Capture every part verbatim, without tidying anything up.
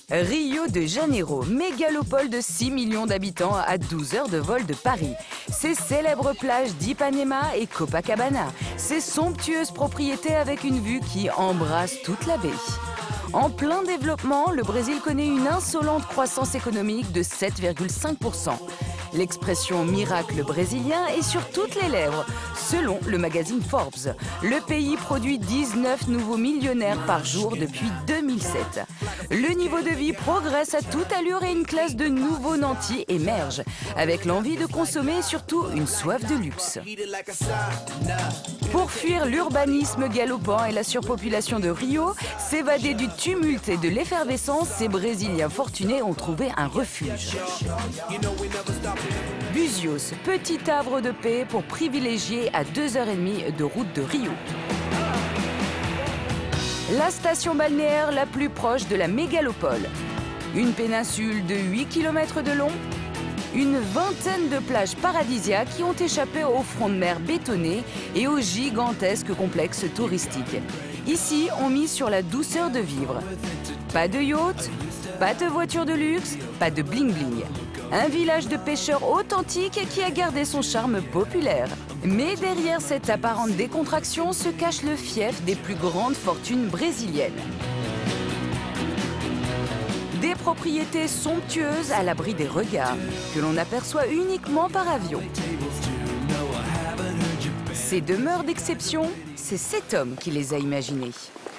Rio de Janeiro, mégalopole de six millions d'habitants à douze heures de vol de Paris. Ses célèbres plages d'Ipanema et Copacabana. Ses somptueuses propriétés avec une vue qui embrasse toute la baie. En plein développement, le Brésil connaît une insolente croissance économique de sept virgule cinq pour cent. L'expression « miracle brésilien » est sur toutes les lèvres. Selon le magazine Forbes, le pays produit dix-neuf nouveaux millionnaires par jour depuis deux mille sept. Le niveau de vie progresse à toute allure et une classe de nouveaux nantis émerge, avec l'envie de consommer et surtout une soif de luxe. Pour fuir l'urbanisme galopant et la surpopulation de Rio, s'évader du tumulte et de l'effervescence, ces Brésiliens fortunés ont trouvé un refuge. Búzios, petit havre de paix pour privilégier à deux heures trente de route de Rio. La station balnéaire la plus proche de la mégalopole. Une péninsule de huit kilomètres de long, une vingtaine de plages paradisiaques qui ont échappé au front de mer bétonné et au gigantesque complexe touristique. Ici, on mise sur la douceur de vivre. Pas de yacht, pas de voiture de luxe, pas de bling-bling. Un village de pêcheurs authentique qui a gardé son charme populaire. Mais derrière cette apparente décontraction se cache le fief des plus grandes fortunes brésiliennes. Des propriétés somptueuses à l'abri des regards, que l'on aperçoit uniquement par avion. Ces demeures d'exception, c'est cet homme qui les a imaginées.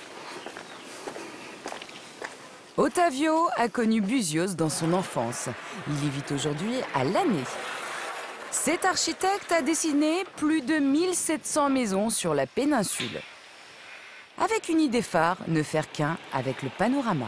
Otávio a connu Búzios dans son enfance. Il y vit aujourd'hui à l'année. Cet architecte a dessiné plus de mille sept cents maisons sur la péninsule. Avec une idée phare, ne faire qu'un avec le panorama.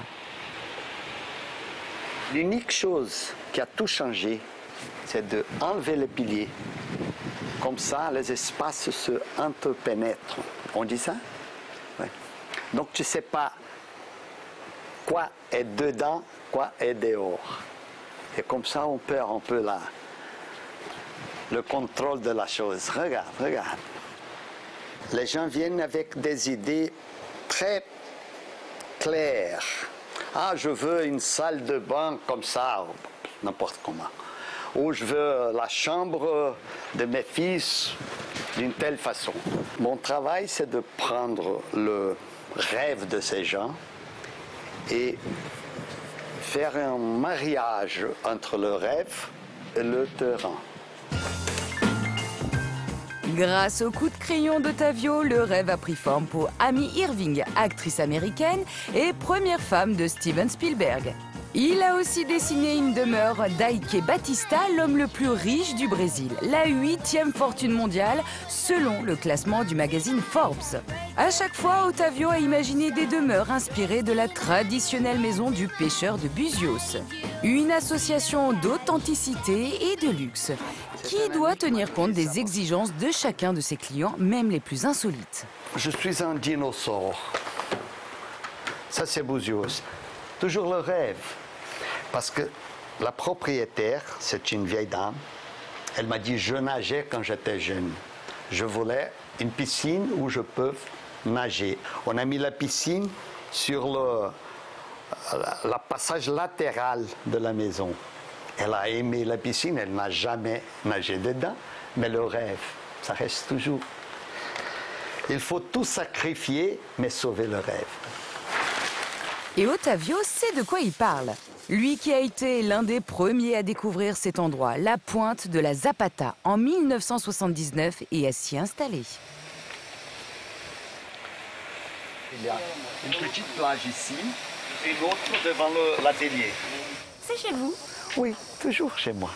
L'unique chose qui a tout changé, c'est d'enlever les piliers. Comme ça, les espaces se interpénètrent. On dit ça? Ouais. Donc tu ne sais pas quoi est dedans, quoi est dehors. Et comme ça, on perd un peu la, le contrôle de la chose. Regarde, regarde. Les gens viennent avec des idées très claires. Ah, je veux une salle de bain comme ça, n'importe comment. Ou je veux la chambre de mes fils d'une telle façon. Mon travail, c'est de prendre le rêve de ces gens et faire un mariage entre le rêve et le terrain. Grâce au coup de crayon d'Otávio, le rêve a pris forme pour Amy Irving, actrice américaine et première femme de Steven Spielberg. Il a aussi dessiné une demeure d'Eike Batista, l'homme le plus riche du Brésil, la huitième fortune mondiale selon le classement du magazine Forbes. À chaque fois, Otávio a imaginé des demeures inspirées de la traditionnelle maison du pêcheur de Búzios. Une association d'authenticité et de luxe qui doit tenir compte des exigences de chacun de ses clients, même les plus insolites. Je suis un dinosaure. Ça, c'est Búzios. Toujours le rêve. Parce que la propriétaire, c'est une vieille dame, elle m'a dit, je nageais quand j'étais jeune. Je voulais une piscine où je peux nager. On a mis la piscine sur le la passage latéral de la maison. Elle a aimé la piscine, elle n'a jamais nagé dedans, mais le rêve, ça reste toujours. Il faut tout sacrifier, mais sauver le rêve. Et Otávio sait de quoi il parle. Lui qui a été l'un des premiers à découvrir cet endroit, la pointe de la Zapata, en mille neuf cent soixante-dix-neuf, et à s'y installer. Il y a une petite plage ici, et une autre devant l'atelier. C'est chez vous? Oui, toujours chez moi.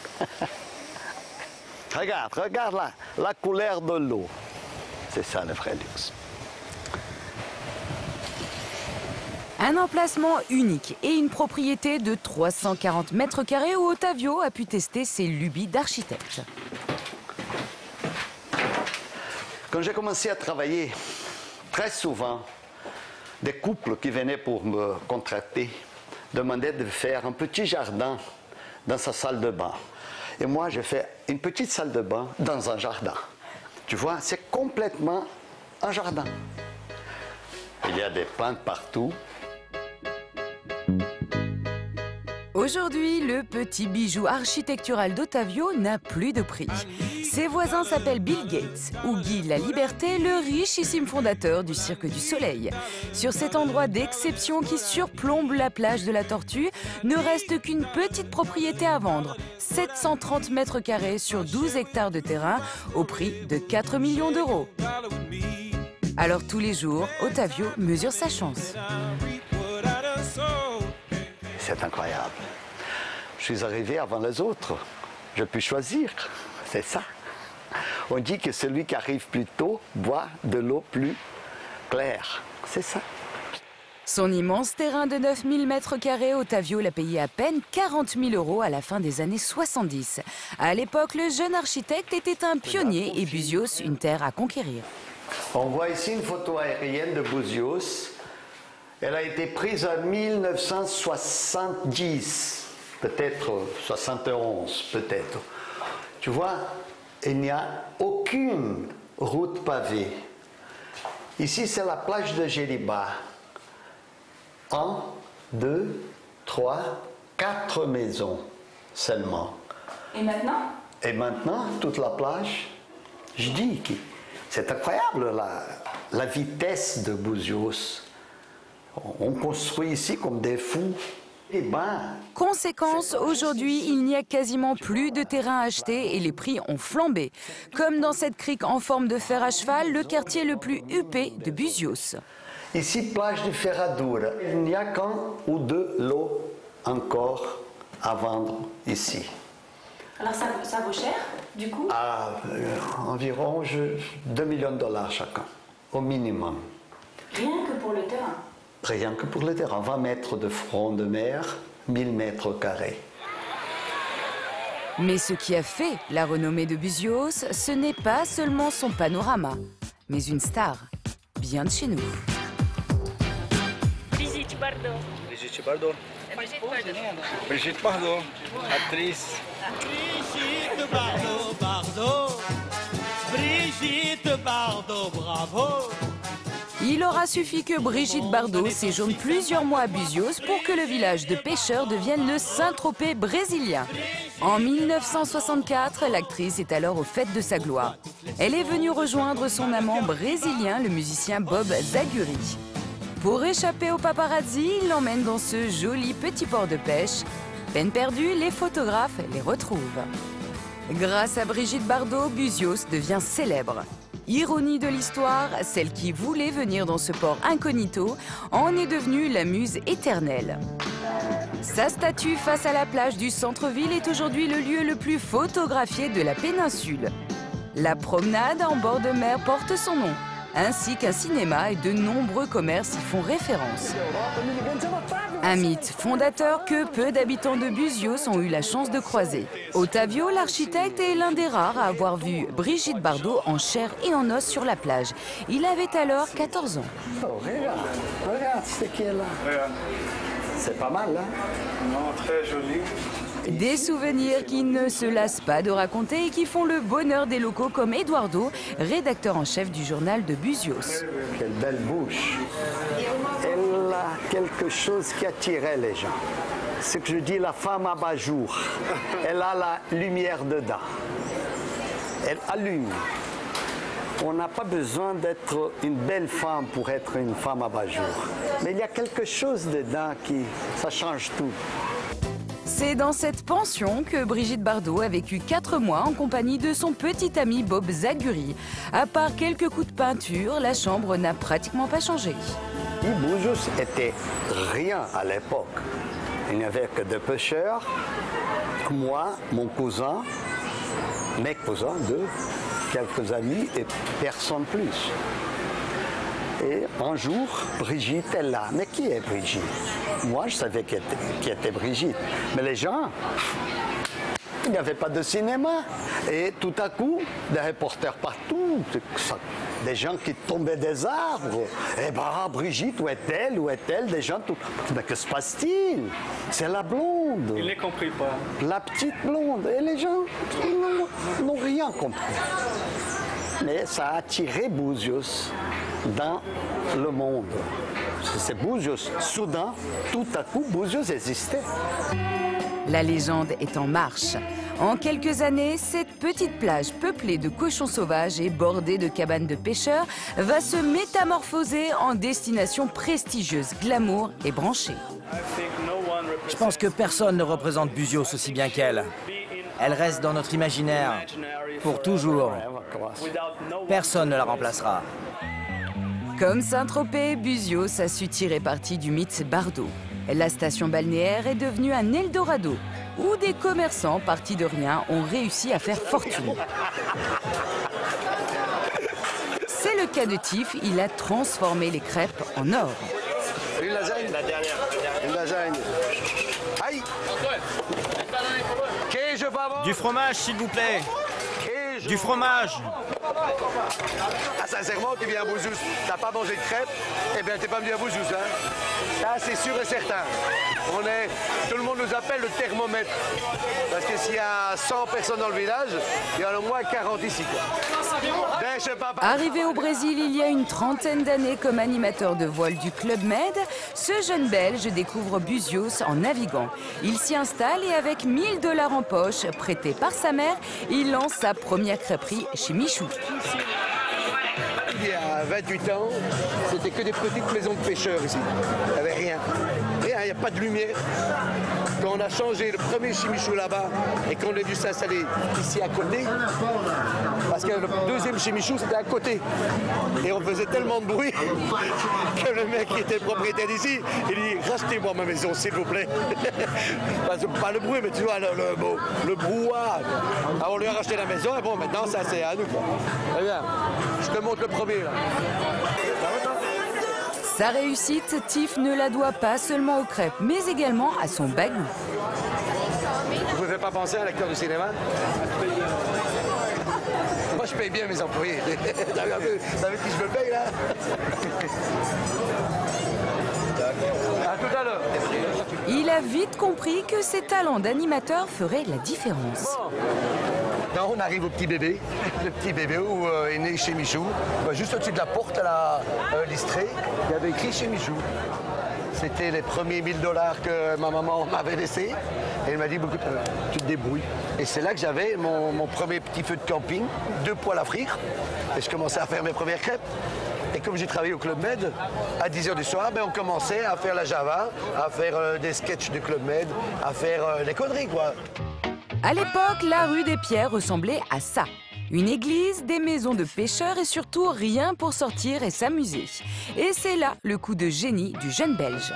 Regarde, regarde la, la couleur de l'eau. C'est ça le vrai luxe. Un emplacement unique et une propriété de trois cent quarante mètres carrés où Otávio a pu tester ses lubies d'architecte. Quand j'ai commencé à travailler, très souvent, des couples qui venaient pour me contracter demandaient de faire un petit jardin dans sa salle de bain. Et moi, j'ai fait une petite salle de bain dans un jardin. Tu vois, c'est complètement un jardin. Il y a des plantes partout. Aujourd'hui, le petit bijou architectural d'Ottavio n'a plus de prix. Ses voisins s'appellent Bill Gates ou Guy La Liberté, le richissime fondateur du Cirque du Soleil. Sur cet endroit d'exception qui surplombe la plage de la Tortue, ne reste qu'une petite propriété à vendre. sept cent trente mètres carrés sur douze hectares de terrain au prix de quatre millions d'euros. Alors tous les jours, Ottavio mesure sa chance. C'est incroyable. Je suis arrivé avant les autres. Je peux choisir. C'est ça. On dit que celui qui arrive plus tôt boit de l'eau plus claire. C'est ça. Son immense terrain de neuf mille mètres carrés, Ottavio l'a payé à peine quarante mille euros à la fin des années soixante-dix. À l'époque, le jeune architecte était un pionnier et Buzios une terre à conquérir. On voit ici une photo aérienne de Buzios. Elle a été prise en mille neuf cent soixante-dix, peut-être soixante et onze, peut-être. Tu vois, il n'y a aucune route pavée. Ici, c'est la plage de Jériba. Un, deux, trois, quatre maisons seulement. Et maintenant? Et maintenant, toute la plage, je dis que c'est incroyable la, la vitesse de Buzios. On construit ici comme des fous. Eh ben, conséquence, aujourd'hui, il n'y a quasiment plus de terrain acheté et les prix ont flambé. Comme dans cette crique en forme de fer à cheval, le quartier le plus huppé de Buzios. Ici, plage de Ferradura. Il n'y a qu'un ou deux lots encore à vendre ici. Alors ça, ça vaut cher, du coup? À euh, environ je, deux millions de dollars chacun, au minimum. Rien que pour le terrain? Rien que pour le terrain, vingt mètres de front de mer, mille mètres carrés. Mais ce qui a fait la renommée de Buzios, ce n'est pas seulement son panorama, mais une star, bien de chez nous. Brigitte Bardot. Brigitte Bardot. Brigitte Bardot. Brigitte Bardot, actrice. Brigitte Bardot, Bardot. Brigitte Bardot, bravo. Il aura suffi que Brigitte Bardot séjourne plusieurs mois à Buzios pour que le village de pêcheurs devienne le Saint-Tropez brésilien. En mille neuf cent soixante-quatre, l'actrice est alors au faîte de sa gloire. Elle est venue rejoindre son amant brésilien, le musicien Bob Zaguri. Pour échapper aux paparazzi, il l'emmène dans ce joli petit port de pêche. Peine perdue, les photographes les retrouvent. Grâce à Brigitte Bardot, Buzios devient célèbre. Ironie de l'histoire, celle qui voulait venir dans ce port incognito en est devenue la muse éternelle. Sa statue face à la plage du centre-ville est aujourd'hui le lieu le plus photographié de la péninsule. La promenade en bord de mer porte son nom, ainsi qu'un cinéma et de nombreux commerces y font référence. Un mythe fondateur que peu d'habitants de Buzios ont eu la chance de croiser. Ottavio, l'architecte, est l'un des rares à avoir vu Brigitte Bardot en chair et en os sur la plage. Il avait alors quatorze ans. Oh, regarde, regarde ce qui est là. Regarde. C'est pas mal, hein? Non, très joli. Des souvenirs qui ne se lassent pas de raconter et qui font le bonheur des locaux comme Eduardo, rédacteur en chef du journal de Buzios. Quelle belle bouche. Elle a quelque chose qui attirait les gens. Ce que je dis, la femme abat-jour. Elle a la lumière dedans. Elle allume. On n'a pas besoin d'être une belle femme pour être une femme abat-jour. Mais il y a quelque chose dedans qui, ça change tout. C'est dans cette pension que Brigitte Bardot a vécu quatre mois en compagnie de son petit ami Bob Zaguri. À part quelques coups de peinture, la chambre n'a pratiquement pas changé. Buzios était rien à l'époque. Il n'y avait que des pêcheurs, moi, mon cousin, mes cousins, deux, quelques amis et personne plus. Et un jour, Brigitte est là. Mais qui est Brigitte? Moi, je savais qui était, qui était Brigitte. Mais les gens, il n'y avait pas de cinéma. Et tout à coup, des reporters partout, des gens qui tombaient des arbres. Eh bien, Brigitte, où est-elle? Où est-elle? Des gens tout... Mais que se passe-t-il? C'est la blonde. Il ne compris pas. La petite blonde. Et les gens n'ont rien compris. Mais ça a attiré Buzios dans le monde. c'est Buzios. Soudain, tout à coup, Buzios existait. La légende est en marche. En quelques années, cette petite plage peuplée de cochons sauvages et bordée de cabanes de pêcheurs va se métamorphoser en destination prestigieuse, glamour et branchée. Je pense que personne ne représente Buzios aussi bien qu'elle. Elle reste dans notre imaginaire pour toujours. Personne ne la remplacera. Comme Saint-Tropez, Buzios a su tirer parti du mythe Bardot. La station balnéaire est devenue un Eldorado, où des commerçants partis de rien ont réussi à faire fortune. C'est le cas de Tiff, il a transformé les crêpes en or. Une lasagne. La dernière. Une lasagne. Aïe. Du fromage, s'il vous plaît. Du fromage. Ah, sincèrement, tu viens à Buzios, t'as pas mangé de crêpes, eh bien, t'es pas venu à Buzios, hein. Ça, c'est sûr et certain. On est, tout le monde nous appelle le thermomètre. Parce que s'il y a cent personnes dans le village, il y en a au moins quarante ici, quoi. Arrivé au Brésil il y a une trentaine d'années comme animateur de voile du Club Med, ce jeune Belge découvre Buzios en naviguant. Il s'y installe et avec mille dollars en poche, prêtés par sa mère, il lance sa première crêperie chez Michou. Il y a vingt-huit ans, c'était que des petites maisons de pêcheurs ici. Il n'y avait rien. Rien, il n'y a pas de lumière. Quand on a changé le premier chez Michou là-bas et qu'on a dû s'installer ici à côté, parce que le deuxième chez Michou c'était à côté. Et on faisait tellement de bruit que le mec qui était propriétaire d'ici, il dit rachetez-moi ma maison s'il vous plaît. Pas le bruit, mais tu vois, le, le, le brouhaha. Alors on lui a racheté la maison et bon, maintenant ça c'est à nous. Très bien, je te montre le premier là. Sa réussite, Tiff ne la doit pas seulement aux crêpes, mais également à son bagou. Vous ne pouvez pas penser à un acteur de cinéma? Moi, je paye bien mes employés. T'as vu un peu, t'as vu qui je me paye, là? À tout à l'heure. Il a vite compris que ses talents d'animateur feraient la différence. Quand on arrive au petit bébé, le petit bébé où euh, est né chez Michou, bah, juste au-dessus de la porte à la euh, Listrée, il y avait écrit chez Michou. C'était les premiers mille dollars que ma maman m'avait laissés. Et elle m'a dit, tu te débrouilles. Et c'est là que j'avais mon, mon premier petit feu de camping, deux poêles à frire. Et je commençais à faire mes premières crêpes. Et comme j'ai travaillé au Club Med, à dix heures du soir, ben, on commençait à faire la Java, à faire euh, des sketchs du Club Med, à faire euh, des conneries, quoi. À l'époque, la rue des Pierres ressemblait à ça. Une église, des maisons de pêcheurs et surtout rien pour sortir et s'amuser. Et c'est là le coup de génie du jeune Belge.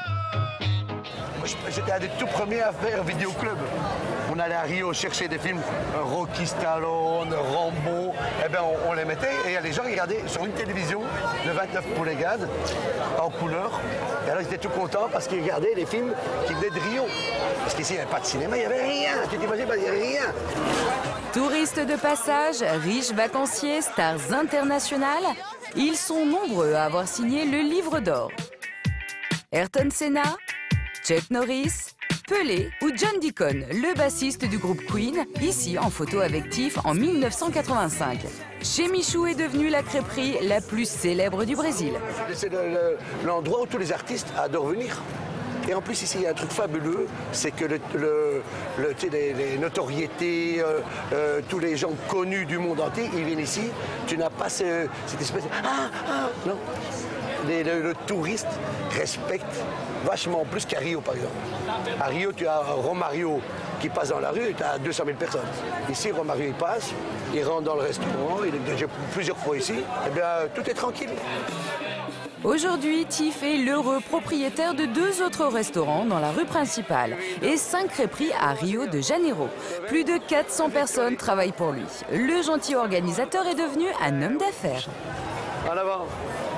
J'étais un des tout premiers à faire Vidéo Club. On allait à Rio chercher des films, Rocky Stallone, Rambo. Eh bien, on, on les mettait et les gens regardaient sur une télévision de vingt-neuf poulegades en couleur. Et alors, ils étaient tout contents parce qu'ils regardaient les films qui venaient de Rio. Parce qu'ici, il n'y avait pas de cinéma, il n'y avait rien. Tu t'imagines, il n'y avait rien. Touristes de passage, riches vacanciers, stars internationales, ils sont nombreux à avoir signé le livre d'or. Ayrton Senna, Chuck Norris, Pelé ou John Deacon, le bassiste du groupe Queen, ici en photo avec Tiff en mille neuf cent quatre-vingt-cinq. Chez Michou est devenue la crêperie la plus célèbre du Brésil. C'est l'endroit où tous les artistes adorent venir. Et en plus, ici, il y a un truc fabuleux, c'est que le, le, le, les, les notoriétés, euh, euh, tous les gens connus du monde entier, ils viennent ici. Tu n'as pas ce, cette espèce de... Ah, ah, non. Les, le, le touriste respecte vachement plus qu'à Rio, par exemple. À Rio, tu as Romario qui passe dans la rue et tu as deux cent mille personnes. Ici, Romario, il passe, il rentre dans le restaurant, il est déjà plusieurs fois ici. Eh bien, tout est tranquille. Aujourd'hui, Tiff est l'heureux propriétaire de deux autres restaurants dans la rue principale et cinq crêperies à Rio de Janeiro. Plus de quatre cents personnes travaillent pour lui. Le gentil organisateur est devenu un homme d'affaires. En avant.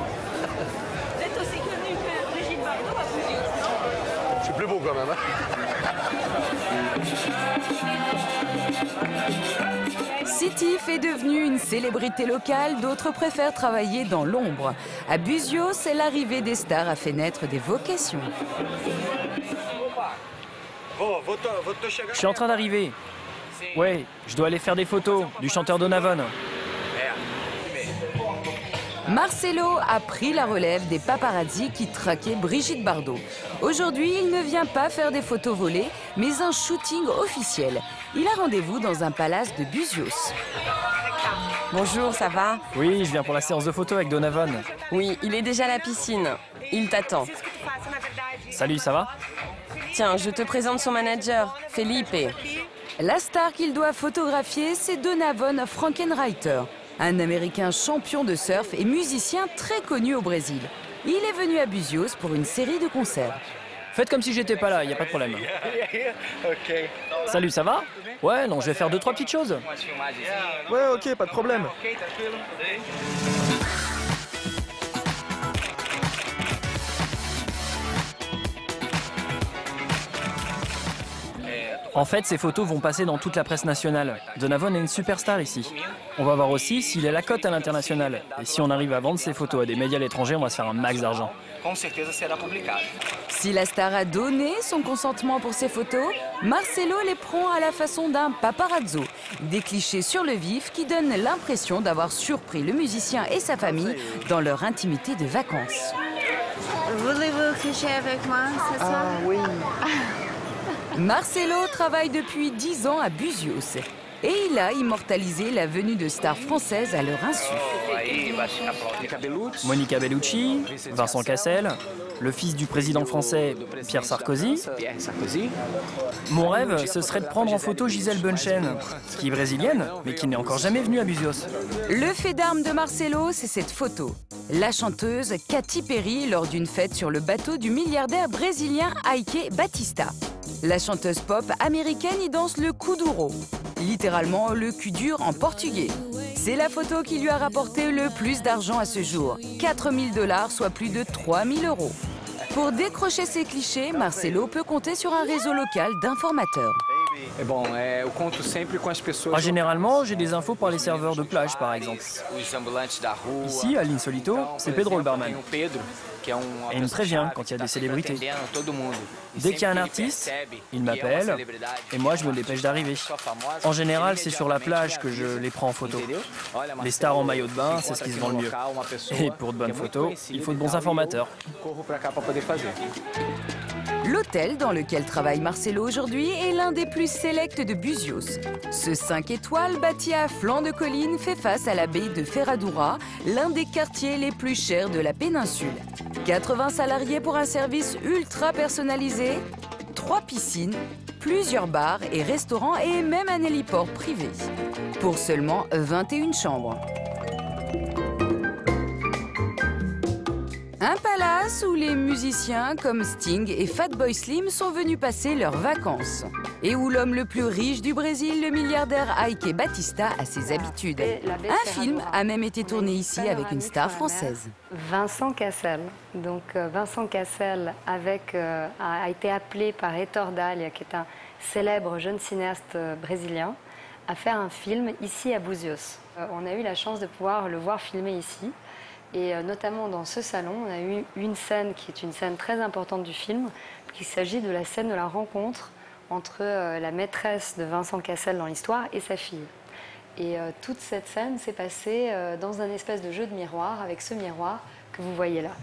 Vous êtes aussi connu que Brigitte Bardot à Buzios. C'est plus beau quand même, hein. Si Tiff est devenu une célébrité locale, d'autres préfèrent travailler dans l'ombre. À Buzios, l'arrivée des stars a fait naître des vocations. Je suis en train d'arriver. Ouais, je dois aller faire des photos du chanteur Donovan. Marcelo a pris la relève des paparazzi qui traquaient Brigitte Bardot. Aujourd'hui, il ne vient pas faire des photos volées, mais un shooting officiel. Il a rendez-vous dans un palace de Buzios. Bonjour, ça va? Oui, je viens pour la séance de photos avec Donovan. Oui, il est déjà à la piscine. Il t'attend. Salut, ça va? Tiens, je te présente son manager, Felipe. La star qu'il doit photographier, c'est Donovan Frankenreiter, un Américain champion de surf et musicien très connu au Brésil. Il est venu à Buzios pour une série de concerts. Faites comme si j'étais pas là, y a pas de problème. Ok. Salut, ça va? Ouais, non, je vais faire deux, trois petites choses. Ouais, ok, pas de problème. En fait, ces photos vont passer dans toute la presse nationale. Donovan est une superstar ici. On va voir aussi s'il est la cote à l'international. Et si on arrive à vendre ces photos à des médias à l'étranger, on va se faire un max d'argent. Si la star a donné son consentement pour ces photos, Marcelo les prend à la façon d'un paparazzo. Des clichés sur le vif qui donnent l'impression d'avoir surpris le musicien et sa famille dans leur intimité de vacances. Voulez-vous coucher avec moi ce soir? Ah oui. Marcelo travaille depuis dix ans à Buzios et il a immortalisé la venue de stars françaises à leur insu. Monica Bellucci, Vincent Cassel, le fils du président français Pierre Sarkozy. Mon rêve, ce serait de prendre en photo Gisèle Bunchen, qui est brésilienne, mais qui n'est encore jamais venue à Buzios. Le fait d'armes de Marcelo, c'est cette photo. La chanteuse Katy Perry lors d'une fête sur le bateau du milliardaire brésilien Ike Batista. La chanteuse pop américaine y danse le kuduro, littéralement le cul dur en portugais. C'est la photo qui lui a rapporté le plus d'argent à ce jour, quatre mille dollars, soit plus de trois mille euros. Pour décrocher ces clichés, Marcelo peut compter sur un réseau local d'informateurs. Ah, généralement, j'ai des infos par les serveurs de plage, par exemple. Ici, à l'Insolito, c'est Pedro le barman. Et il me prévient quand il y a des célébrités. Dès qu'il y a un artiste, il m'appelle et moi je me dépêche d'arriver. En général, c'est sur la plage que je les prends en photo. Les stars en maillot de bain, c'est ce qui se vend le mieux. Et pour de bonnes photos, il faut de bons informateurs. L'hôtel dans lequel travaille Marcelo aujourd'hui est l'un des plus sélects de Buzios. Ce cinq étoiles bâti à flanc de colline fait face à la baie de Ferradura, l'un des quartiers les plus chers de la péninsule. quatre-vingts salariés pour un service ultra personnalisé, trois piscines, plusieurs bars et restaurants et même un héliport privé. Pour seulement vingt et une chambres. Un palace où les musiciens comme Sting et Fatboy Slim sont venus passer leurs vacances. Et où l'homme le plus riche du Brésil, le milliardaire Ike Batista, a ses habitudes. Un film a même été tourné ici avec une star française. Vincent Cassel. Donc Vincent Cassel avec, euh, a été appelé par Héctor Dalia, qui est un célèbre jeune cinéaste brésilien, à faire un film ici à Buzios. Euh, on a eu la chance de pouvoir le voir filmer ici. Et notamment dans ce salon, on a eu une scène qui est une scène très importante du film, qu'il s'agit de la scène de la rencontre entre la maîtresse de Vincent Cassel dans l'histoire et sa fille. Et toute cette scène s'est passée dans un espèce de jeu de miroir, avec ce miroir que vous voyez là.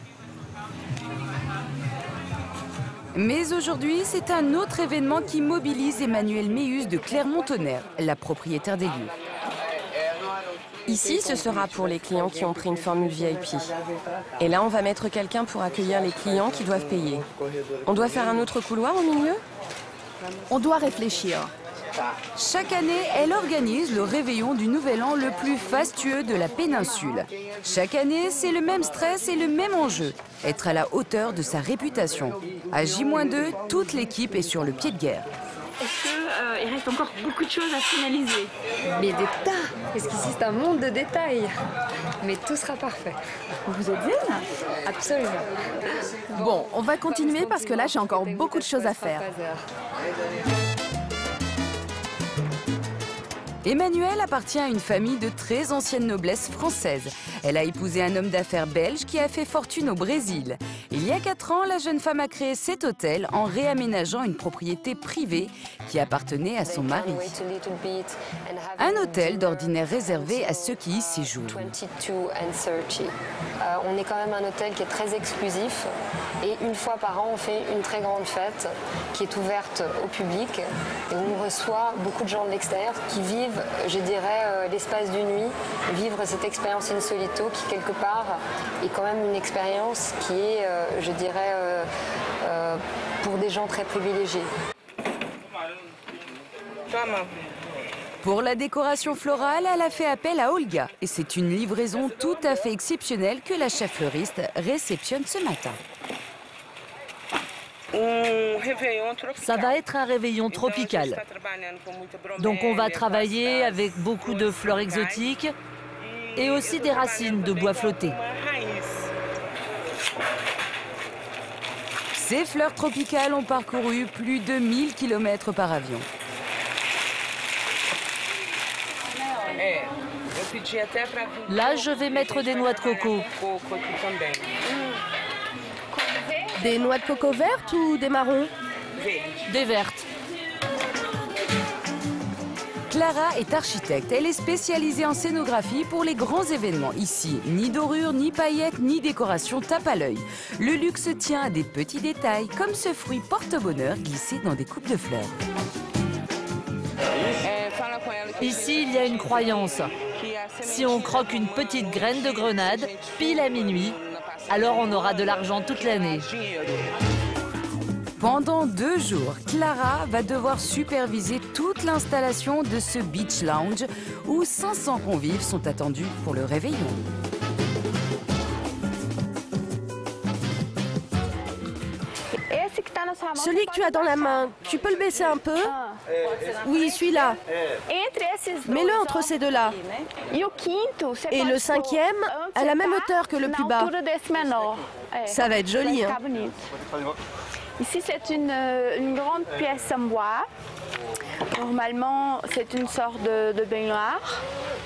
Mais aujourd'hui, c'est un autre événement qui mobilise Emmanuelle Méhus de Clermont-Tonnerre, la propriétaire des lieux. Ici, ce sera pour les clients qui ont pris une formule V I P. Et là, on va mettre quelqu'un pour accueillir les clients qui doivent payer. On doit faire un autre couloir au milieu? On doit réfléchir. Chaque année, elle organise le réveillon du Nouvel An le plus fastueux de la péninsule. Chaque année, c'est le même stress et le même enjeu, être à la hauteur de sa réputation. À J moins deux, toute l'équipe est sur le pied de guerre. Est-ce qu'il euh, reste encore beaucoup de choses à finaliser? Mais des tas! Parce qu'ici, c'est un monde de détails. Mais tout sera parfait. Vous êtes bien? Absolument. Bon, on va continuer parce que là, j'ai encore beaucoup de choses à faire. Emmanuelle appartient à une famille de très ancienne noblesse française. Elle a épousé un homme d'affaires belge qui a fait fortune au Brésil. Il y a quatre ans, la jeune femme a créé cet hôtel en réaménageant une propriété privée qui appartenait à son mari. Un hôtel d'ordinaire réservé à ceux qui y séjournent. Euh, on est quand même un hôtel qui est très exclusif et une fois par an, on fait une très grande fête qui est ouverte au public et on reçoit beaucoup de gens de l'extérieur qui vivent, je dirais, euh, l'espace d'une nuit, vivre cette expérience insolito qui, quelque part, est quand même une expérience qui est, euh, je dirais, euh, euh, pour des gens très privilégiés. Pour la décoration florale, elle a fait appel à Olga. Et c'est une livraison tout à fait exceptionnelle que la chef fleuriste réceptionne ce matin. Ça va être un réveillon tropical. Donc on va travailler avec beaucoup de fleurs exotiques et aussi des racines de bois flotté. Ces fleurs tropicales ont parcouru plus de mille kilomètres par avion. Là, je vais mettre des noix de coco. Des noix de coco vertes ou des marrons? Des vertes. Clara est architecte. Elle est spécialisée en scénographie pour les grands événements. Ici, ni dorure, ni paillettes, ni décoration tape à l'œil. Le luxe tient à des petits détails, comme ce fruit porte-bonheur glissé dans des coupes de fleurs. Ici, il y a une croyance. Si on croque une petite graine de grenade, pile à minuit, alors on aura de l'argent toute l'année. Pendant deux jours, Clara va devoir superviser toute l'installation de ce beach lounge où cinq cents convives sont attendus pour le réveillon. Celui que tu as dans la main, tu peux le baisser un peu? Oui, celui-là. Mets-le entre ces deux-là. Et le cinquième, à la même hauteur que le plus bas. Ça va être joli, hein? Ici, c'est une, une grande pièce en bois. Normalement, c'est une sorte de, de baignoire.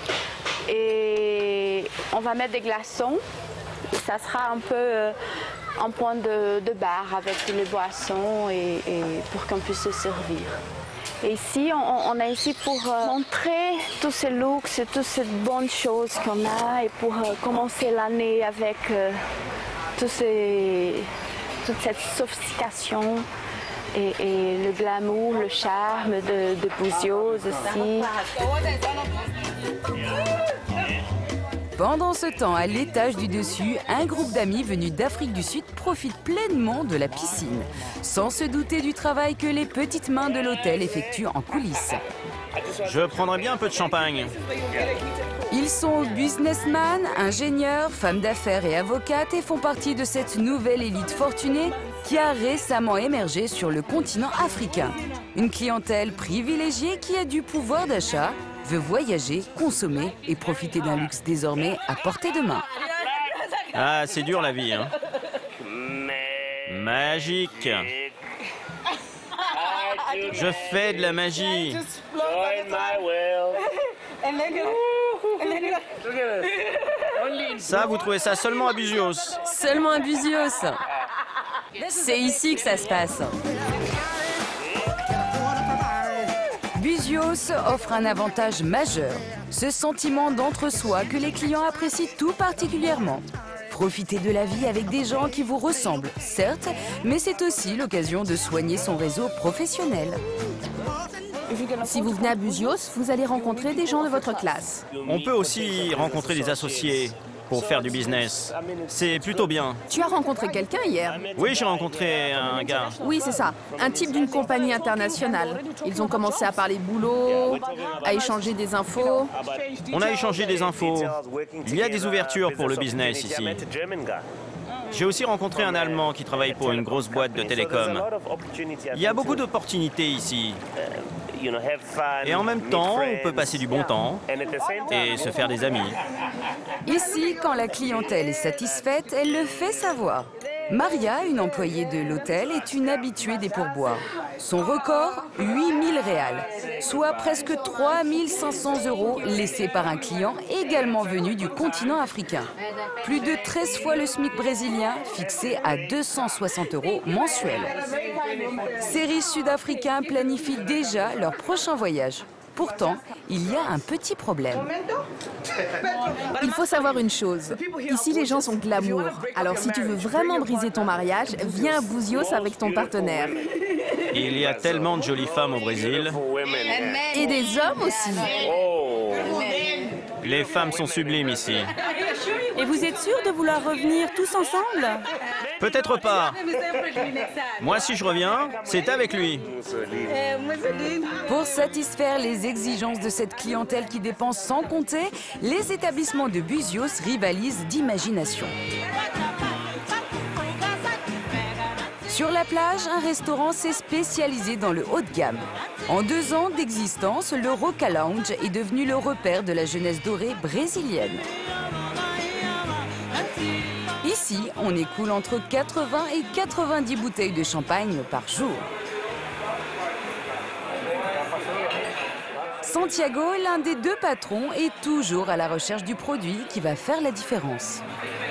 Et on va mettre des glaçons. Et ça sera un peu euh, un point de, de bar avec les boissons et, et pour qu'on puisse se servir. Et ici, on, on a ici pour euh, montrer tous ces looks et toutes ces bonnes choses qu'on a et pour euh, commencer l'année avec euh, tous ces... toute cette sophistication et, et le glamour, le charme de, de Buzios aussi. Pendant ce temps, à l'étage du dessus, un groupe d'amis venus d'Afrique du Sud profite pleinement de la piscine, sans se douter du travail que les petites mains de l'hôtel effectuent en coulisses. Je prendrais bien un peu de champagne. Ils sont businessmen, ingénieurs, femmes d'affaires et avocates et font partie de cette nouvelle élite fortunée qui a récemment émergé sur le continent africain. Une clientèle privilégiée qui a du pouvoir d'achat, veut voyager, consommer et profiter d'un luxe désormais à portée de main. Ah, c'est dur la vie, hein. Magique. Je fais de la magie. Ça, vous trouvez ça seulement à Buzios? Seulement à Buzios. C'est ici que ça se passe. Buzios offre un avantage majeur, ce sentiment d'entre-soi que les clients apprécient tout particulièrement. Profitez de la vie avec des gens qui vous ressemblent, certes, mais c'est aussi l'occasion de soigner son réseau professionnel. Si vous venez à Buzios, vous allez rencontrer des gens de votre classe. On peut aussi rencontrer des associés pour faire du business. C'est plutôt bien. Tu as rencontré quelqu'un hier? Oui, j'ai rencontré un gars. Oui, c'est ça. Un type d'une compagnie internationale. Ils ont commencé à parler boulot, à échanger des infos. On a échangé des infos. Il y a des ouvertures pour le business ici. J'ai aussi rencontré un Allemand qui travaille pour une grosse boîte de télécom. Il y a beaucoup d'opportunités ici. Et en même temps, on peut passer du bon temps et se faire des amis. Ici, quand la clientèle est satisfaite, elle le fait savoir. Maria, une employée de l'hôtel, est une habituée des pourboires. Son record, huit mille réals, soit presque trois mille cinq cents euros laissés par un client également venu du continent africain. Plus de treize fois le SMIC brésilien, fixé à deux cent soixante euros mensuels. Ces riches Sud-Africains planifient déjà leur prochain voyage. Pourtant, il y a un petit problème. Il faut savoir une chose. Ici, les gens sont glamour. Alors, si tu veux vraiment briser ton mariage, viens à Buzios avec ton partenaire. Il y a tellement de jolies femmes au Brésil. Et des hommes aussi. Les femmes sont sublimes ici. Et vous êtes sûr de vouloir revenir tous ensemble? Peut-être pas. Moi, si je reviens, c'est avec lui. Pour satisfaire les exigences de cette clientèle qui dépense sans compter, les établissements de Buzios rivalisent d'imagination. Sur la plage, un restaurant s'est spécialisé dans le haut de gamme. En deux ans d'existence, le Roca Lounge est devenu le repère de la jeunesse dorée brésilienne. Ici, on écoule entre quatre-vingts et quatre-vingt-dix bouteilles de champagne par jour. Santiago, l'un des deux patrons, est toujours à la recherche du produit qui va faire la différence.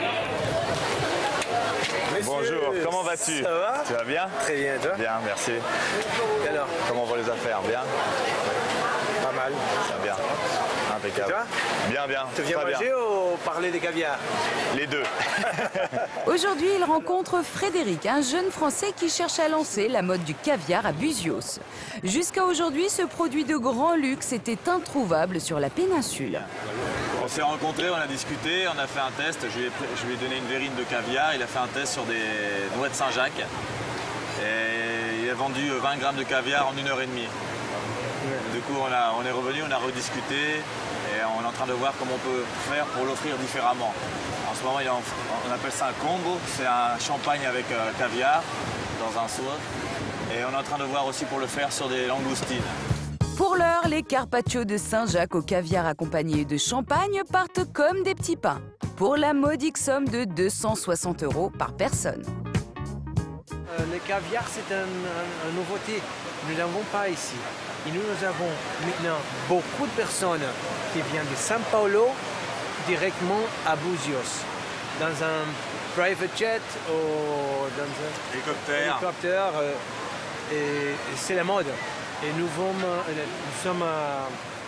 Bonjour, comment vas-tu? Ça va? Tu vas bien? Très bien, toi? Bien, merci. Et alors? Comment vont les affaires? Bien? Pas mal. Ça bien. Impeccable. Et toi? Bien, bien. Tu viens très manger bien. ou parler des caviars? Les deux. Aujourd'hui, il rencontre Frédéric, un jeune Français qui cherche à lancer la mode du caviar à Buzios. Jusqu'à aujourd'hui, ce produit de grand luxe était introuvable sur la péninsule. On s'est rencontrés, on a discuté, on a fait un test. Je lui ai, je lui ai donné une verrine de caviar. Il a fait un test sur des noix de Saint-Jacques. Et il a vendu vingt grammes de caviar en une heure et demie. Du coup, on, a, on est revenu, on a rediscuté. Et on est en train de voir comment on peut faire pour l'offrir différemment. En ce moment, il y a, on appelle ça un combo. C'est un champagne avec euh, caviar dans un seau. Et on est en train de voir aussi pour le faire sur des langoustines. Pour l'heure, les carpaccio de Saint-Jacques au caviar accompagnés de champagne partent comme des petits pains, pour la modique somme de deux cent soixante euros par personne. Euh, le caviar, c'est une un, un nouveauté. Nous n'avons pas ici. Et nous, nous avons maintenant beaucoup de personnes qui viennent de São Paulo directement à Buzios, dans un private jet ou dans un hélicoptère. hélicoptère euh, et, et c'est la mode. Et nous, vont, euh, nous sommes... Euh,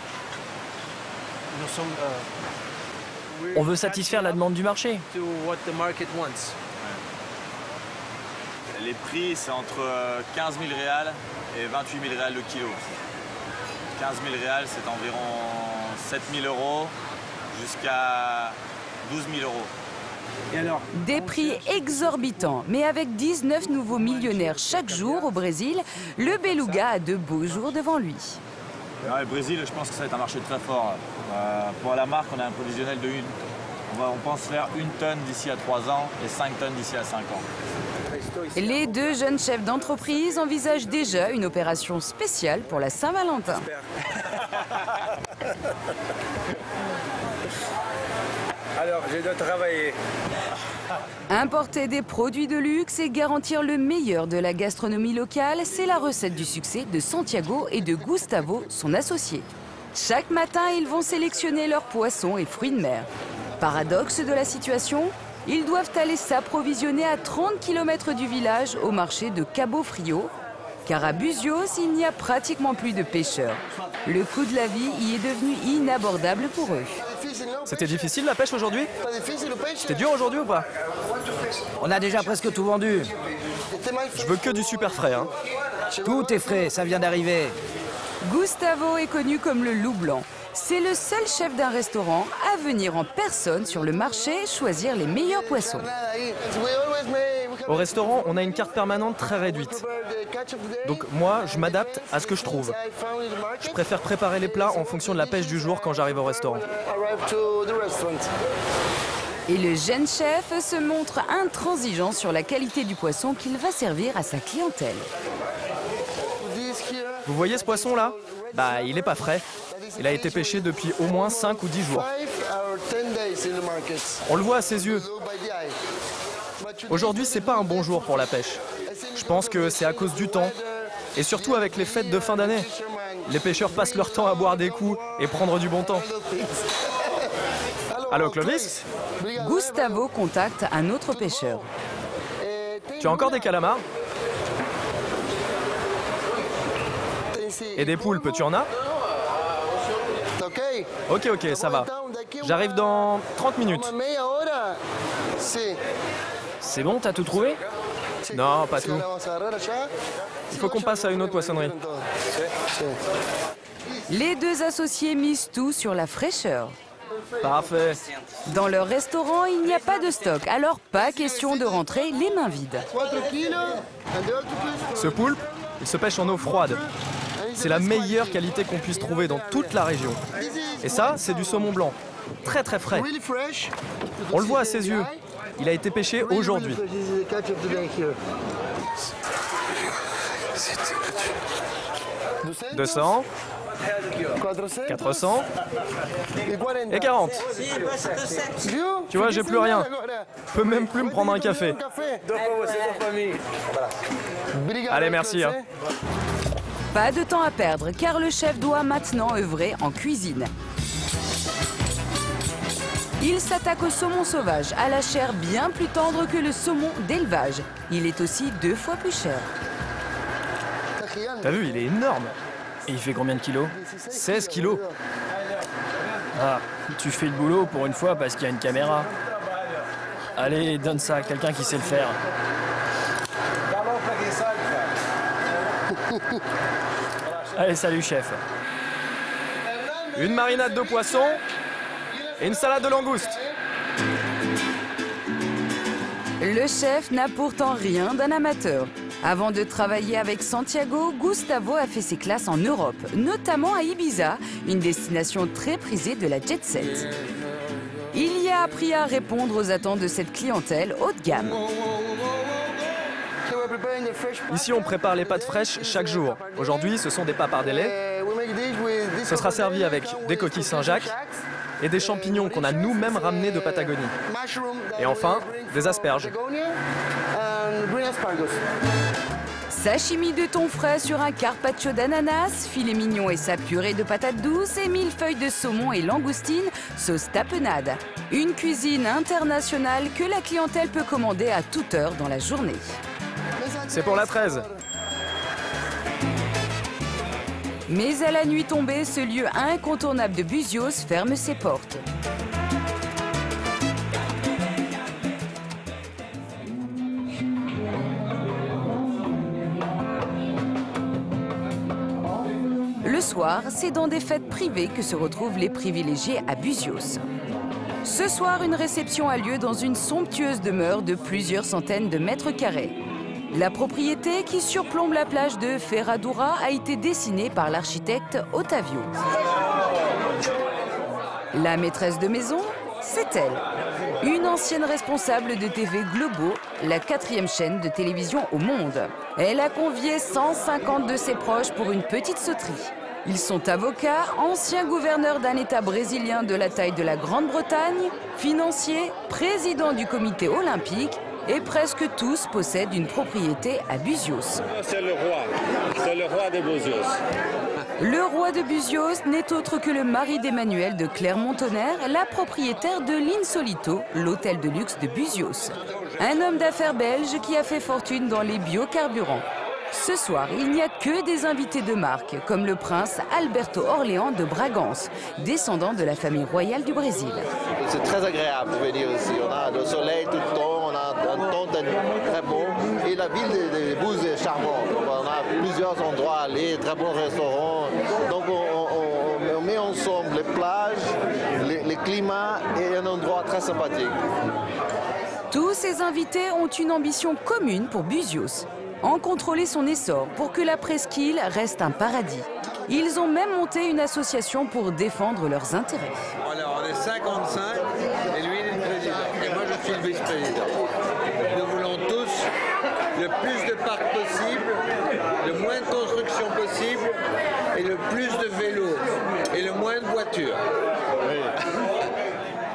nous sommes euh, On veut satisfaire la demande du marché. to what the market wants. Les prix, c'est entre quinze mille réals et vingt-huit mille réals le kilo. quinze mille réals, c'est environ sept mille euros jusqu'à douze mille euros. Et alors, Des prix exorbitants, mais avec dix-neuf nouveaux millionnaires chaque jour au Brésil, le Beluga a de beaux jours devant lui. Ouais, le Brésil, je pense que ça va être un marché très fort. Euh, pour la marque, on a un prévisionnel de une. On, va, on pense faire une tonne d'ici à trois ans et cinq tonnes d'ici à cinq ans. Les deux jeunes chefs d'entreprise envisagent déjà une opération spéciale pour la Saint-Valentin. Alors, je dois travailler. Importer des produits de luxe et garantir le meilleur de la gastronomie locale, c'est la recette du succès de Santiago et de Gustavo, son associé. Chaque matin, ils vont sélectionner leurs poissons et fruits de mer. Paradoxe de la situation, ils doivent aller s'approvisionner à trente kilomètres du village au marché de Cabo Frio, car à Buzios, il n'y a pratiquement plus de pêcheurs. Le coût de la vie y est devenu inabordable pour eux. C'était difficile la pêche aujourd'hui? C'était dur aujourd'hui ou pas? On a déjà presque tout vendu. Je veux que du super frais, hein. Tout est frais, ça vient d'arriver. Gustavo est connu comme le loup blanc. C'est le seul chef d'un restaurant à venir en personne sur le marché choisir les meilleurs poissons. Au restaurant, on a une carte permanente très réduite. Donc moi, je m'adapte à ce que je trouve. Je préfère préparer les plats en fonction de la pêche du jour quand j'arrive au restaurant. Et le jeune chef se montre intransigeant sur la qualité du poisson qu'il va servir à sa clientèle. Vous voyez ce poisson-là? Bah, il est pas frais. Il a été pêché depuis au moins cinq ou dix jours. On le voit à ses yeux. Aujourd'hui, c'est pas un bon jour pour la pêche. Je pense que c'est à cause du temps. Et surtout avec les fêtes de fin d'année. Les pêcheurs passent leur temps à boire des coups et prendre du bon temps. Allô, Clovis? Gustavo contacte un autre pêcheur. Tu as encore des calamars? Et des poulpes, tu en as? Ok, ok, ça va. J'arrive dans trente minutes. C'est bon, t'as tout trouvé? Non, pas tout. Il faut qu'on passe à une autre poissonnerie. Les deux associés misent tout sur la fraîcheur. Parfait. Dans leur restaurant, il n'y a pas de stock, alors pas question de rentrer les mains vides. Ce poulpe, il se pêche en eau froide. C'est la meilleure qualité qu'on puisse trouver dans toute la région. Et ça, c'est du saumon blanc. Très très frais. On le voit à ses yeux. Il a été pêché aujourd'hui. deux cents, quatre cents et quarante. Tu vois, j'ai plus rien. Je peux même plus me prendre un café. Allez, merci. Hein. Pas de temps à perdre, car le chef doit maintenant œuvrer en cuisine. Il s'attaque au saumon sauvage, à la chair bien plus tendre que le saumon d'élevage. Il est aussi deux fois plus cher. T'as vu, il est énorme. Et il fait combien de kilos? seize kilos. Ah, tu fais le boulot pour une fois parce qu'il y a une caméra. Allez, donne ça à quelqu'un qui sait le faire. Allez, salut chef. Une marinade de poisson et une salade de langoustes. Le chef n'a pourtant rien d'un amateur. Avant de travailler avec Santiago, Gustavo a fait ses classes en Europe, notamment à Ibiza, une destination très prisée de la jet set. Il y a appris à répondre aux attentes de cette clientèle haut de gamme. Ici, on prépare les pâtes fraîches chaque jour. Aujourd'hui, ce sont des papardelles. Ce sera servi avec des coquilles Saint-Jacques et des champignons qu'on a nous-mêmes ramenés de Patagonie. Et enfin, des asperges. Sashimi de thon frais sur un carpaccio d'ananas, filet mignon et sa purée de patates douces et mille feuilles de saumon et langoustine, sauce tapenade. Une cuisine internationale que la clientèle peut commander à toute heure dans la journée. C'est pour la treize. Mais à la nuit tombée, ce lieu incontournable de Buzios ferme ses portes. Le soir, c'est dans des fêtes privées que se retrouvent les privilégiés à Buzios. Ce soir, une réception a lieu dans une somptueuse demeure de plusieurs centaines de mètres carrés. La propriété, qui surplombe la plage de Ferradura, a été dessinée par l'architecte Ottavio. La maîtresse de maison, c'est elle. Une ancienne responsable de T V Globo, la quatrième chaîne de télévision au monde. Elle a convié cent cinquante de ses proches pour une petite sauterie. Ils sont avocats, anciens gouverneurs d'un État brésilien de la taille de la Grande-Bretagne, financiers, président du comité olympique, et presque tous possèdent une propriété à Buzios. C'est le roi, c'est le roi de Buzios. Le roi de Buzios n'est autre que le mari d'Emmanuel de Clermont-Tonnerre, la propriétaire de l'Insolito, l'hôtel de luxe de Buzios. Un homme d'affaires belge qui a fait fortune dans les biocarburants. Ce soir, il n'y a que des invités de marque, comme le prince Alberto Orléans de Bragance, descendant de la famille royale du Brésil. C'est très agréable de venir ici. On a le soleil tout le temps, on a un temps très beau. Et la ville de Bouzios est charmante. On a plusieurs endroits à aller, très bons restaurants. Donc on, on, on met ensemble les plages, les, les climats et un endroit très sympathique. Tous ces invités ont une ambition commune pour Buzios. En contrôler son essor pour que la presqu'île reste un paradis. Ils ont même monté une association pour défendre leurs intérêts. Alors on est cinquante-cinq et lui il est le président. Et moi je suis le vice-président. Nous voulons tous le plus de parcs possible, le moins de construction possible et le plus de vélos et le moins de voitures. Le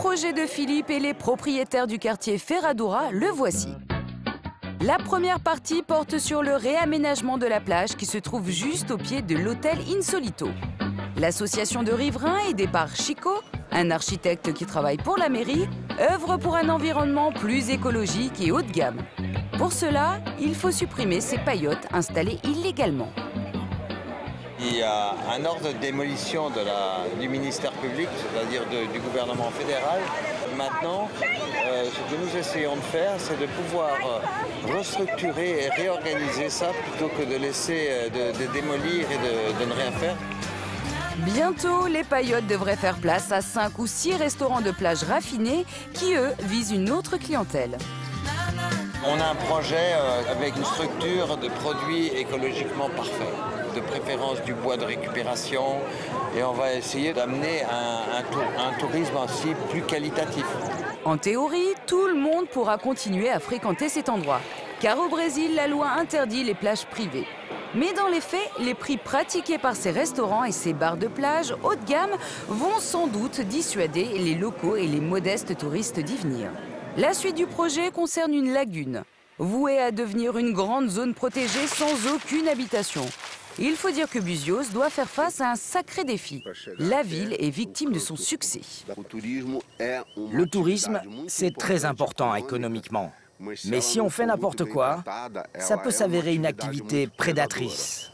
projet de Philippe et les propriétaires du quartier Ferradura, le voici. La première partie porte sur le réaménagement de la plage qui se trouve juste au pied de l'hôtel Insolito. L'association de riverains aidée par Chico, un architecte qui travaille pour la mairie, œuvre pour un environnement plus écologique et haut de gamme. Pour cela, il faut supprimer ces paillotes installées illégalement. Il y a un ordre de démolition de la, du ministère public, c'est-à-dire du gouvernement fédéral. Maintenant, euh, ce que nous essayons de faire, c'est de pouvoir euh, restructurer et réorganiser ça plutôt que de laisser, euh, de, de démolir et de, de ne rien faire. Bientôt, les paillotes devraient faire place à cinq ou six restaurants de plage raffinés qui, eux, visent une autre clientèle. On a un projet euh, avec une structure de produits écologiquement parfaits, de préférence du bois de récupération, et on va essayer d'amener un, un, tour, un tourisme aussi plus qualitatif. En théorie, tout le monde pourra continuer à fréquenter cet endroit, car au Brésil, la loi interdit les plages privées. Mais dans les faits, les prix pratiqués par ces restaurants et ces bars de plage haut de gamme vont sans doute dissuader les locaux et les modestes touristes d'y venir. La suite du projet concerne une lagune, vouée à devenir une grande zone protégée sans aucune habitation. Il faut dire que Buzios doit faire face à un sacré défi. La ville est victime de son succès. Le tourisme, c'est très important économiquement. Mais si on fait n'importe quoi, ça peut s'avérer une activité prédatrice.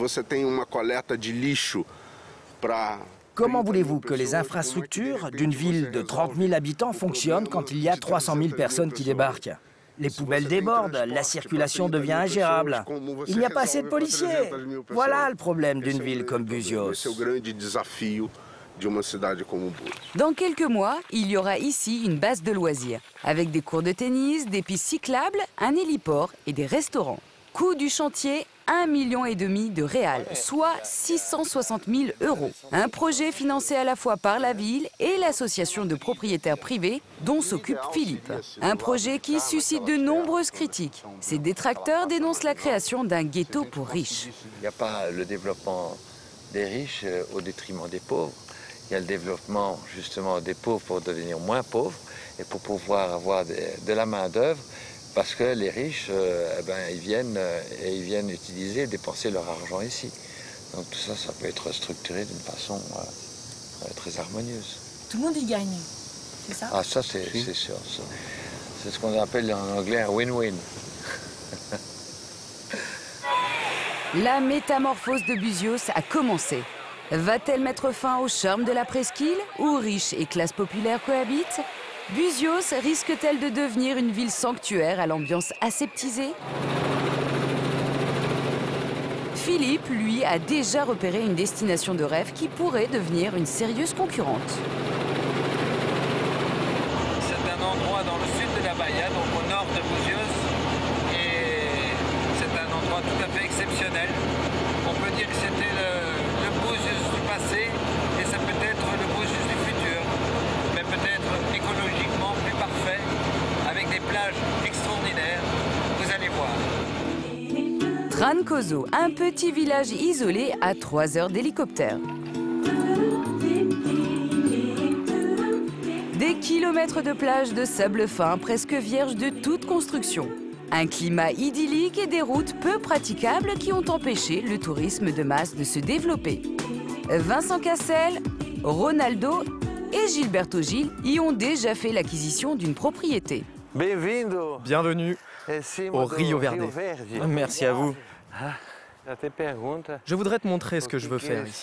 Comment voulez-vous que les infrastructures d'une ville de trente mille habitants fonctionnent quand il y a trois cent mille personnes qui débarquent? Les poubelles débordent, la circulation devient ingérable. Il n'y a pas assez de policiers. Voilà le problème d'une ville comme Buzios. Dans quelques mois, il y aura ici une base de loisirs, avec des cours de tennis, des pistes cyclables, un héliport et des restaurants. Coût du chantier, un million et demi de réals, soit six cent soixante mille euros. Un projet financé à la fois par la ville et l'association de propriétaires privés dont s'occupe Philippe. Un projet qui suscite de nombreuses critiques. Ses détracteurs dénoncent la création d'un ghetto pour riches. Il n'y a pas le développement des riches au détriment des pauvres. Il y a le développement justement des pauvres pour devenir moins pauvres et pour pouvoir avoir de, de la main-d'œuvre. Parce que les riches, euh, eh ben, ils viennent euh, et ils viennent utiliser et dépenser leur argent ici. Donc tout ça, ça peut être structuré d'une façon euh, euh, très harmonieuse. Tout le monde y gagne, c'est ça? Ah, ça, c'est oui. sûr. C'est ce qu'on appelle en anglais un win-win. La métamorphose de Buzios a commencé. Va-t-elle mettre fin au charme de la presqu'île, où riches et classes populaires cohabitent? Buzios risque-t-elle de devenir une ville sanctuaire à l'ambiance aseptisée? Philippe, lui, a déjà repéré une destination de rêve qui pourrait devenir une sérieuse concurrente. C'est un endroit dans le sud de la Bahia, donc au nord de Buzios, et c'est un endroit tout à fait exceptionnel. On peut dire que c'était le, le Buzios du passé, et ça peut être le Buzios du futur, mais peut-être écologiquement plus parfait, avec des plages extraordinaires, vous allez voir. Trancoso, un petit village isolé à trois heures d'hélicoptère. Des kilomètres de plages de sable fin presque vierges de toute construction. Un climat idyllique et des routes peu praticables qui ont empêché le tourisme de masse de se développer. Vincent Cassel, Ronaldo et Gilberto Gil y ont déjà fait l'acquisition d'une propriété. Bienvenue au Rio Verde. Merci à vous. Je voudrais te montrer ce que je veux faire ici.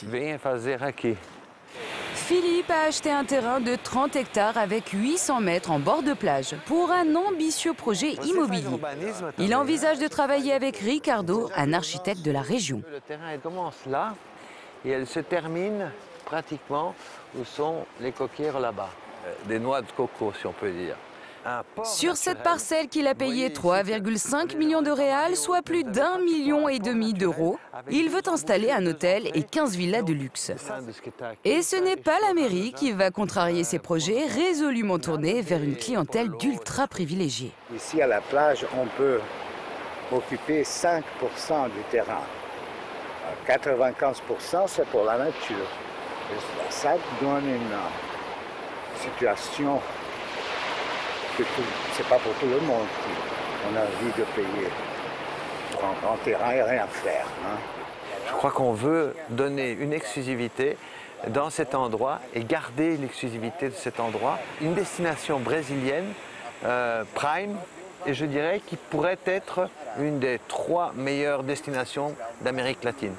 Philippe a acheté un terrain de trente hectares avec huit cents mètres en bord de plage pour un ambitieux projet immobilier. Il envisage de travailler avec Ricardo, un architecte de la région. Le terrain elle commence là et elle se termine pratiquement où sont les coquières là-bas. Des noix de coco, si on peut dire. Sur cette parcelle qu'il a payée trois virgule cinq millions de réals, soit plus d'un million et demi d'euros, il veut installer un hôtel et quinze villas de luxe. Et ce n'est pas la mairie qui va contrarier ses projets résolument tournés vers une clientèle d'ultra privilégiés. Ici à la plage, on peut occuper cinq pour cent du terrain. quatre-vingt-quinze pour cent c'est pour la nature. Et ça donne une situation que c'est pas pour tout le monde qui on a envie de payer pour un grand terrain et rien faire. Hein. Je crois qu'on veut donner une exclusivité dans cet endroit et garder l'exclusivité de cet endroit. Une destination brésilienne, euh, prime, et je dirais qu'il pourrait être une des trois meilleures destinations d'Amérique latine.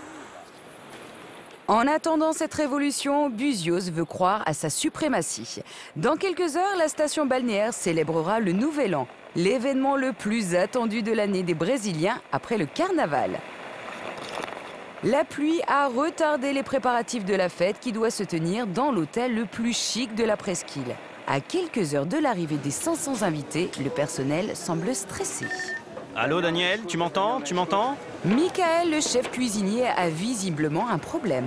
En attendant cette révolution, Buzios veut croire à sa suprématie. Dans quelques heures, la station balnéaire célébrera le Nouvel An, l'événement le plus attendu de l'année des Brésiliens après le carnaval. La pluie a retardé les préparatifs de la fête qui doit se tenir dans l'hôtel le plus chic de la presqu'île. À quelques heures de l'arrivée des cinq cents invités, le personnel semble stressé. Allô Daniel, tu m'entends? Tu m'entends? Michael, le chef cuisinier, a visiblement un problème.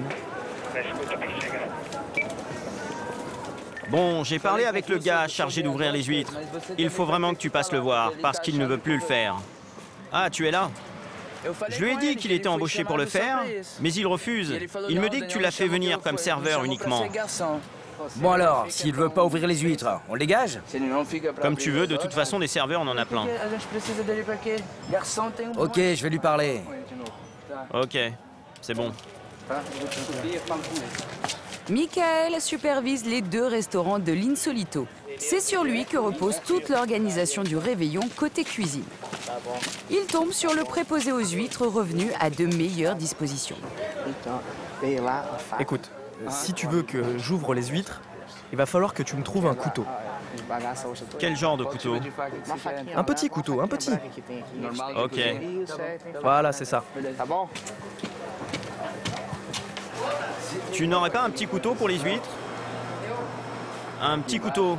Bon, j'ai parlé avec le gars chargé d'ouvrir les huîtres. Il faut vraiment que tu passes le voir, parce qu'il ne veut plus le faire. Ah, tu es là? Je lui ai dit qu'il était embauché pour le faire, mais il refuse. Il me dit que tu l'as fait venir comme serveur uniquement. Bon alors, s'il veut pas ouvrir les huîtres, on les gage? Comme tu veux, de toute façon, des serveurs, on en a plein. Ok, je vais lui parler. Ok, c'est bon. Michael supervise les deux restaurants de l'Insolito. C'est sur lui que repose toute l'organisation du réveillon côté cuisine. Il tombe sur le préposé aux huîtres revenu à de meilleures dispositions. Écoute, si tu veux que j'ouvre les huîtres, il va falloir que tu me trouves un couteau. Quel genre de couteau? Un petit couteau, un petit. Ok. Voilà, c'est ça. Tu n'aurais pas un petit couteau pour les huîtres? Un petit couteau.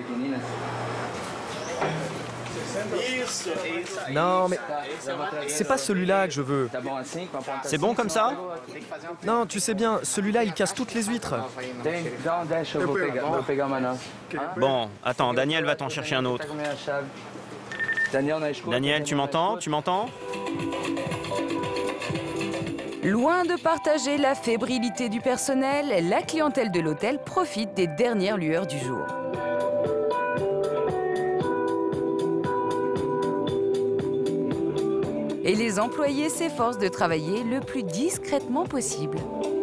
Non, mais c'est pas celui-là que je veux. C'est bon comme ça? Non, tu sais bien, celui-là, il casse toutes les huîtres. Bon, attends, Daniel va t'en chercher un autre. Daniel, tu m'entends? Tu m'entends? Loin de partager la fébrilité du personnel, la clientèle de l'hôtel profite des dernières lueurs du jour. Et les employés s'efforcent de travailler le plus discrètement possible.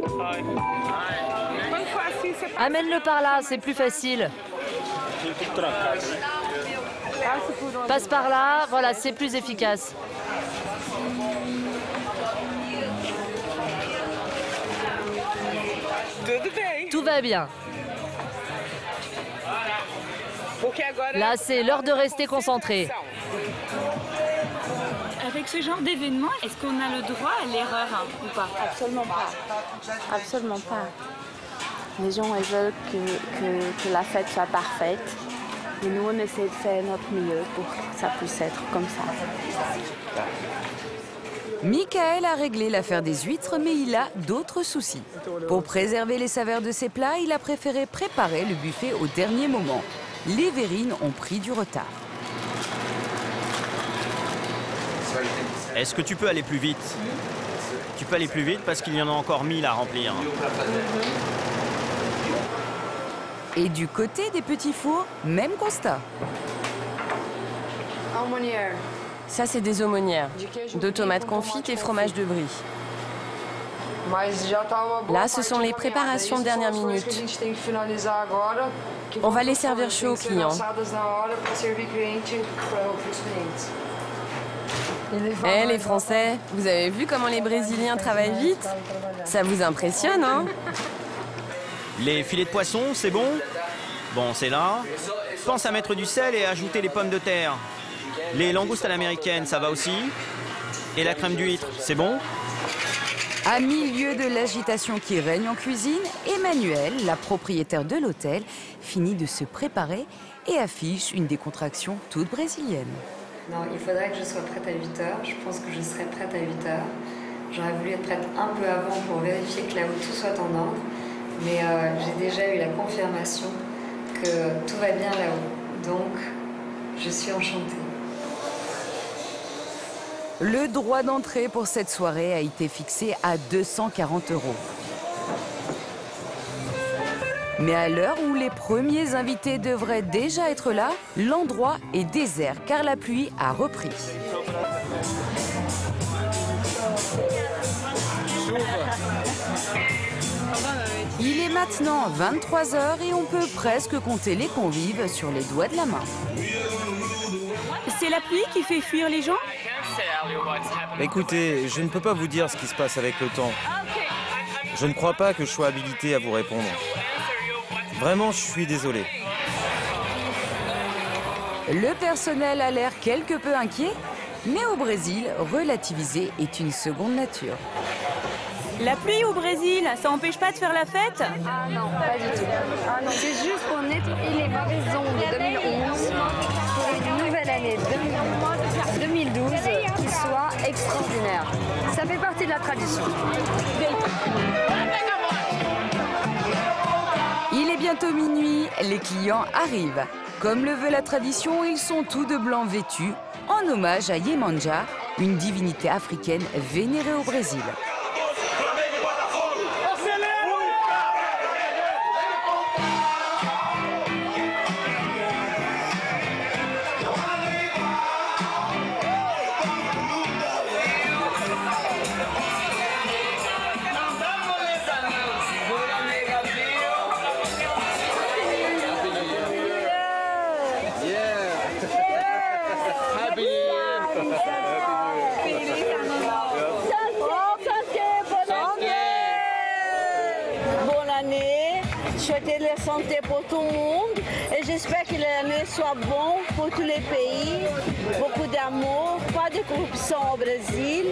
Amène-le par là, c'est plus facile. Passe par là, voilà, c'est plus efficace. Tout va bien. Là, c'est l'heure de rester concentré. Avec ce genre d'événement, est-ce qu'on a le droit à l'erreur hein, ou pas? Absolument pas. Absolument pas. Les gens ils veulent que, que, que la fête soit parfaite. Et nous, on essaie de faire notre mieux pour que ça puisse être comme ça. Michael a réglé l'affaire des huîtres, mais il a d'autres soucis. Pour préserver les saveurs de ses plats, il a préféré préparer le buffet au dernier moment. Les verrines ont pris du retard. Est-ce que tu peux aller plus vite? Tu peux aller plus vite parce qu'il y en a encore mille à remplir. Et du côté des petits fours, même constat. Ça, c'est des aumônières, de tomates confites et fromage de brie. Là, ce sont les préparations de dernière minute. On va les servir chauds aux clients. Eh, les Français, vous avez vu comment les Brésiliens travaillent vite? Ça vous impressionne, hein? Les filets de poisson, c'est bon? Bon, c'est là. Pense à mettre du sel et à ajouter les pommes de terre. Les langoustes à l'américaine, ça va aussi? Et la crème d'huître, c'est bon? À milieu de l'agitation qui règne en cuisine, Emmanuelle, la propriétaire de l'hôtel, finit de se préparer et affiche une décontraction toute brésilienne. Non, il faudrait que je sois prête à huit heures. Je pense que je serai prête à huit heures. J'aurais voulu être prête un peu avant pour vérifier que là où tout soit en ordre. Mais euh, j'ai déjà eu la confirmation que tout va bien là-haut. Donc, je suis enchantée. Le droit d'entrée pour cette soirée a été fixé à deux cent quarante euros. Mais à l'heure où les premiers invités devraient déjà être là, l'endroit est désert car la pluie a repris. Il est maintenant vingt-trois heures et on peut presque compter les convives sur les doigts de la main. C'est la pluie qui fait fuir les gens? Écoutez, je ne peux pas vous dire ce qui se passe avec le temps. Je ne crois pas que je sois habilité à vous répondre. Vraiment, je suis désolé. Le personnel a l'air quelque peu inquiet, mais au Brésil, relativiser est une seconde nature. La pluie au Brésil, ça empêche pas de faire la fête? Ah non, pas du tout. Ah non, c'est juste pour nettoyer les mauvaises ondes de deux mille onze pour une nouvelle année deux mille douze qui soit extraordinaire. Ça fait partie de la tradition. Il est bientôt minuit, les clients arrivent. Comme le veut la tradition, ils sont tous de blanc vêtus, en hommage à Yemanja, une divinité africaine vénérée au Brésil. Souhaiter la santé pour tout le monde et j'espère que l'année soit bonne pour tous les pays. Beaucoup d'amour, pas de corruption au Brésil.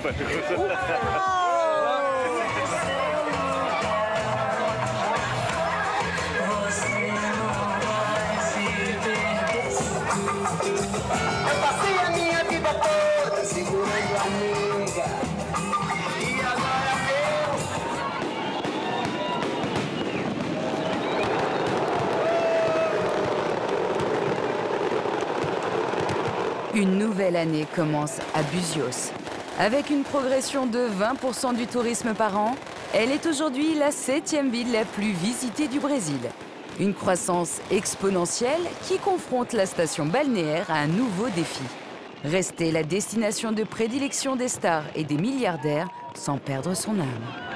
Une nouvelle année commence à Buzios. Avec une progression de vingt pour cent du tourisme par an, elle est aujourd'hui la septième ville la plus visitée du Brésil. Une croissance exponentielle qui confronte la station balnéaire à un nouveau défi. Rester la destination de prédilection des stars et des milliardaires sans perdre son âme.